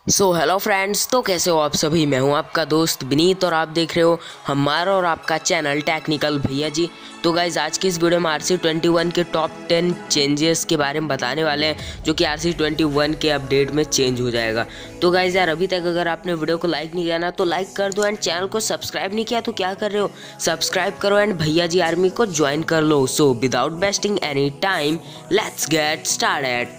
Hello friends, तो कैसे हो आप सभी। मैं हूं आपका दोस्त विनीत और आप देख रहे हो हमारा और आपका चैनल टेक्निकल भैया जी। तो गाइज आज की इस वीडियो में RC21 के टॉप 10 चेंजेस के बारे में बताने वाले हैं जो कि RC21 के अपडेट में चेंज हो जाएगा। तो गाइज यार अभी तक अगर आपने वीडियो को लाइक नहीं किया ना तो लाइक कर दो एंड चैनल को सब्सक्राइब नहीं किया तो क्या कर रहे हो, सब्सक्राइब करो एंड भैया जी आर्मी को ज्वाइन कर लो। So without wasting any time let's get started.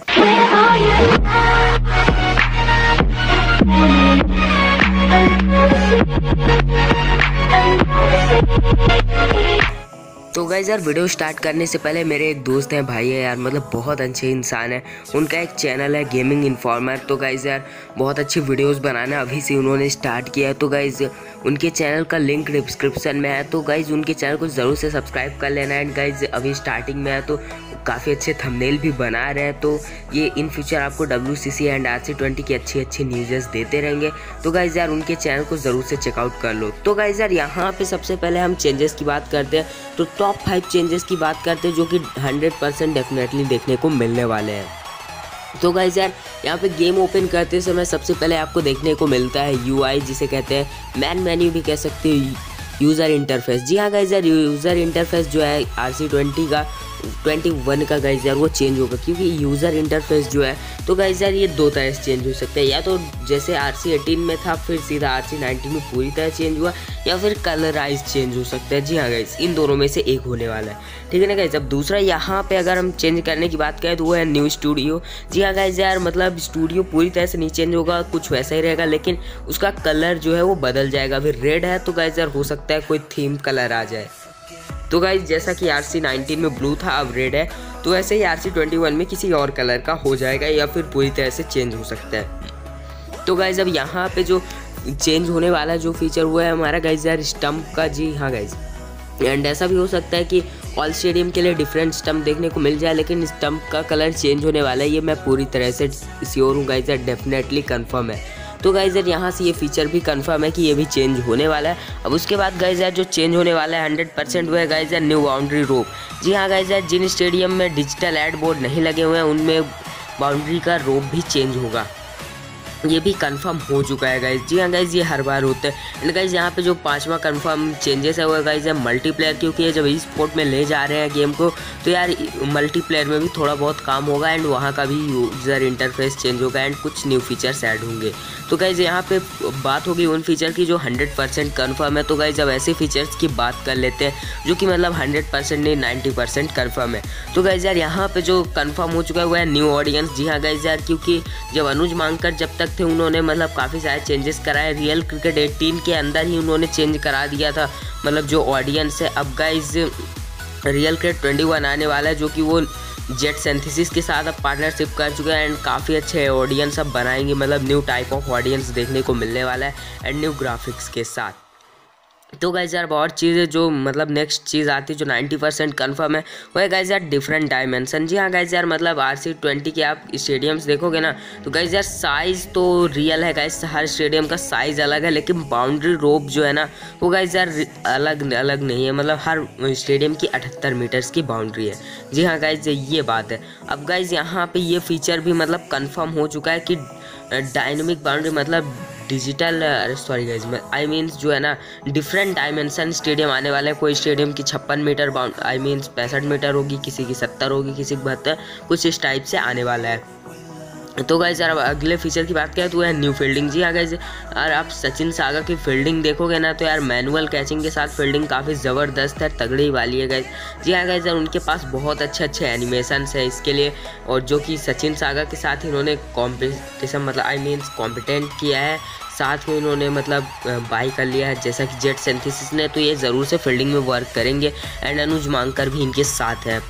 तो गाइस यार वीडियो स्टार्ट करने से पहले मेरे एक दोस्त हैं, भाई है यार, मतलब बहुत अच्छे इंसान है। उनका एक चैनल है गेमिंग इन्फॉर्मर। तो गाइस यार बहुत अच्छी वीडियोस बनाना अभी से उन्होंने स्टार्ट किया है। तो गाइस उनके चैनल का लिंक डिस्क्रिप्शन में है, तो गाइस उनके चैनल को ज़रूर से सब्सक्राइब कर लेना। एंड गाइस अभी स्टार्टिंग में है तो काफ़ी अच्छे थंबनेल भी बना रहे हैं, तो ये इन फ्यूचर आपको WCC एंड RC20 की अच्छी न्यूज़ देते रहेंगे। तो गाइस यार उनके चैनल को ज़रूर से चेकआउट कर लो। तो गाइस यार यहाँ पे सबसे पहले हम चेंजेस की बात करते हैं, तो टॉप 5 चेंजेस की बात करते हैं जो कि 100% डेफिनेटली देखने को मिलने वाले हैं। तो गाइस यार यहाँ पे गेम ओपन करते समय सबसे पहले आपको देखने को मिलता है UI, जिसे कहते हैं मैन मेन्यू भी कह सकते हो, यूज़र इंटरफेस। जी हाँ गाइस यार यूज़र इंटरफेस जो है RC21 का गाइस यार वो चेंज होगा, क्योंकि यूज़र इंटरफेस जो है तो गाइस यार ये दो तरह से चेंज हो सकता है। या तो जैसे RC18 में था फिर सीधा RC19 में पूरी तरह चेंज हुआ, या फिर कलराइज चेंज हो सकता है। जी हाँ गाइस इन दोनों में से एक होने वाला है, ठीक है ना गाइस। अब दूसरा यहाँ पे अगर हम चेंज करने की बात करें तो वो है न्यू स्टूडियो। जी हाँ गाइस यार मतलब स्टूडियो पूरी तरह से नहीं चेंज होगा, कुछ वैसा ही रहेगा, लेकिन उसका कलर जो है वो बदल जाएगा। अभी रेड है तो गाइस यार हो सकता है कोई थीम कलर आ जाए। तो गाइस जैसा कि RC19 में ब्लू था अब रेड है, तो ऐसे ही RC21 में किसी और कलर का हो जाएगा या फिर पूरी तरह से चेंज हो सकता है। तो गाइस अब यहाँ पे जो चेंज होने वाला जो फीचर हुआ है हमारा गाइस यार स्टम्प का। जी हाँ गाइस एंड ऐसा भी हो सकता है कि ऑल स्टेडियम के लिए डिफरेंट स्टम्प देखने को मिल जाए, लेकिन स्टम्प का कलर चेंज होने वाला है, ये मैं पूरी तरह से श्योर हूँ गाइस यार, डेफिनेटली कंफर्म है। तो गाइस यार यहाँ से ये फीचर भी कंफर्म है कि ये भी चेंज होने वाला है। अब उसके बाद गाइस यार जो चेंज होने वाला है 100% वो है गाइस यार न्यू बाउंड्री रोप। जी हाँ गाइस यार जिन स्टेडियम में डिजिटल एड बोर्ड नहीं लगे हुए हैं उनमें बाउंड्री का रोप भी चेंज होगा, ये भी कंफर्म हो चुका है गाइस। जी हाँ गाइस ये हर बार होता है। एंड गाइस यहाँ पे जो 5वां कंफर्म चेंजेस है वो गाइस है मल्टीप्लेयर, क्योंकि ये जब स्पोर्ट में ले जा रहे हैं गेम को तो यार मल्टीप्लेयर में भी थोड़ा बहुत काम होगा एंड वहाँ का भी यूज़र इंटरफेस चेंज होगा एंड कुछ न्यू फीचर्स ऐड होंगे। तो गाइस यहाँ पे बात होगी उन फीचर की जो 100% कंफर्म है। तो गाइस अब ऐसे फीचर्स की बात कर लेते हैं जो कि मतलब 100% नहीं 90% कंफर्म है। तो गाइस यार यहाँ पे जो कंफर्म हो चुका है वो है न्यू ऑडियंस। जी हाँ गाइस यार क्योंकि जब अनुज मांगकर जब तक थे उन्होंने मतलब काफ़ी सारे चेंजेस कराए, रियल क्रिकेट 18 के अंदर ही उन्होंने चेंज करा दिया था मतलब जो ऑडियंस है। अब गाइस रियल क्रिकेट 21 आने वाला है जो कि वो जेट सिंथेसिस के साथ अब पार्टनरशिप कर चुका है एंड काफ़ी अच्छे ऑडियंस अब बनाएंगे, मतलब न्यू टाइप ऑफ ऑडियंस देखने को मिलने वाला है एंड न्यू ग्राफिक्स के साथ। तो गाइस यार बहुत चीज़ें जो मतलब नेक्स्ट चीज़ आती है जो 90% कंफर्म है वो है गाइस यार डिफरेंट डायमेंशन। जी हाँ गाइस यार मतलब RC20 के आप स्टेडियम्स देखोगे ना तो गाइस यार साइज़ तो रियल है गाइस, हर स्टेडियम का साइज़ अलग है, लेकिन बाउंड्री रोप जो है ना वो गाइस यार अलग अलग नहीं है, मतलब हर स्टेडियम की 78 मीटर्स की बाउंड्री है। जी हाँ गाइस ये बात है। अब गाइस यहाँ पे ये फीचर भी मतलब कंफर्म हो चुका है कि डायनेमिक बाउंड्री मतलब digital sorry guys I means जो है ना डिफरेंट डायमेंशन स्टेडियम आने वाला है। कोई स्टेडियम की 56 मीटर आई मीन्स 65 मीटर होगी, किसी की 70 होगी, किसी की 72, कुछ इस टाइप से आने वाला है। तो गाइस यार अब अगले फीचर की बात करें तो है न्यू फील्डिंग। जी हाँ गाइस यार आप सचिन सागा की फील्डिंग देखोगे ना तो यार मैनुअल कैचिंग के साथ फील्डिंग काफ़ी ज़बरदस्त है, तगड़ी वाली है गाइस। जी हाँ गाइस यार उनके पास बहुत अच्छे एनिमेशंस है इसके लिए, और जो कि सचिन सागा के साथ ही इन्होंने कॉम्पिटिशन मतलब आई मीन्स कॉम्पिटेंट किया है, साथ में इन्होंने मतलब बाई कर लिया है जैसा कि जेट सिंथेसिस ने, तो ये ज़रूर से फील्डिंग में वर्क करेंगे एंड अनुज मांगकर भी इनके साथ है।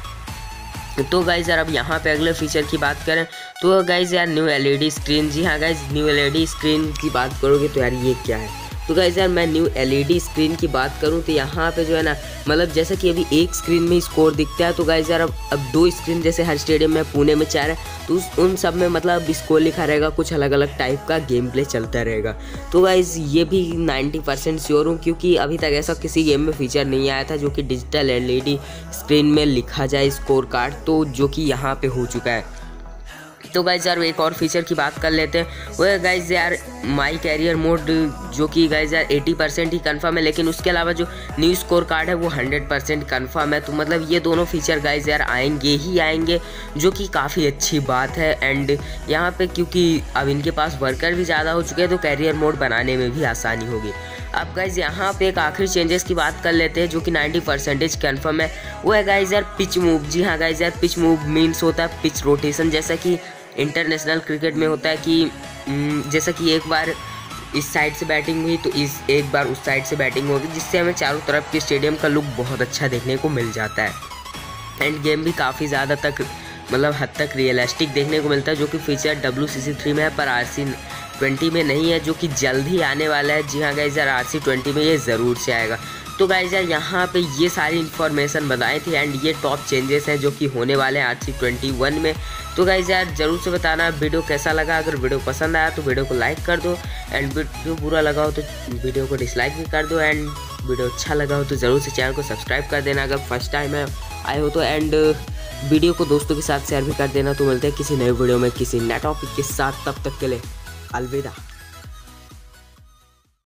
तो गाइज़ यार अब यहाँ पे अगले फीचर की बात करें तो गाइज़ यार न्यू LED स्क्रीन। जी हाँ गाइज़ न्यू LED स्क्रीन की बात करोगे तो यार ये क्या है, तो गाइज़ यार मैं न्यू LED स्क्रीन की बात करूँ तो यहाँ पे जो है ना मतलब जैसा कि अभी एक स्क्रीन में स्कोर दिखता है, तो गाइज़ यार अब 2 स्क्रीन जैसे हर स्टेडियम में पुणे में 4 है तो उन सब में मतलब स्कोर लिखा रहेगा, कुछ अलग अलग टाइप का गेम प्ले चलता रहेगा। तो गाइज़ ये भी 90% श्योर हूँ क्योंकि अभी तक ऐसा किसी गेम में फीचर नहीं आया था जो कि डिजिटल LED स्क्रीन में लिखा जाए स्कोर कार्ड, तो जो कि यहाँ पे हो चुका है। तो गाइज यार एक और फीचर की बात कर लेते हैं, वो है गाइज यार माई कैरियर मोड, जो कि गाइज यार 80% ही कंफर्म है, लेकिन उसके अलावा जो न्यू स्कोर कार्ड है वो 100% कंफर्म है। तो मतलब ये दोनों फीचर गाइज यार आएंगे ही आएंगे, जो कि काफ़ी अच्छी बात है। एंड यहाँ पे क्योंकि अब इनके पास वर्कर भी ज़्यादा हो चुके हैं तो कैरियर मोड बनाने में भी आसानी होगी। अब गाइज यहाँ पे एक आखिरी चेंजेस की बात कर लेते हैं, जो कि 90% कन्फर्म है, वो है गाइज यार पिच मूव। जी हाँ गाइज यार, पिच मूव मीन्स होता है पिच रोटेशन, जैसा कि इंटरनेशनल क्रिकेट में होता है कि जैसा कि एक बार इस साइड से बैटिंग हुई तो एक बार उस साइड से बैटिंग होगी, जिससे हमें चारों तरफ के स्टेडियम का लुक बहुत अच्छा देखने को मिल जाता है। एंड गेम भी काफ़ी ज़्यादा तक मतलब हद तक रियलिस्टिक देखने को मिलता है, जो कि फीचर WCC3 में है पर RC20 में नहीं है, जो कि जल्द ही आने वाला है। जी हाँ गाइज यार, RC20 में ये ज़रूर से आएगा। तो गाइज यार यहाँ पे ये सारी इन्फॉर्मेशन बताई थी एंड ये टॉप चेंजेस हैं जो कि होने वाले हैं RC21 में। तो गाइज यार ज़रूर से बताना वीडियो कैसा लगा। अगर वीडियो पसंद आया तो वीडियो को लाइक कर दो, एंड वीडियो बुरा लगा हो तो वीडियो को डिसलाइक भी कर दो, एंड वीडियो अच्छा लगा हो तो ज़रूर से चैनल को सब्सक्राइब कर देना अगर फर्स्ट टाइम आए हो तो। एंड वीडियो को दोस्तों के साथ शेयर भी कर देना। तो मिलते हैं किसी नए वीडियो में किसी नए टॉपिक के साथ, तब तक के लिए अलविदा।